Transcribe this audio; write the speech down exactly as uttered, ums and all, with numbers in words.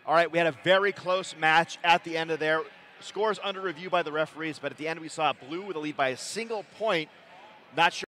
All right, we had a very close match at the end of there. Scores under review by the referees, but at the end we saw Blue with a lead by a single point. Not sure.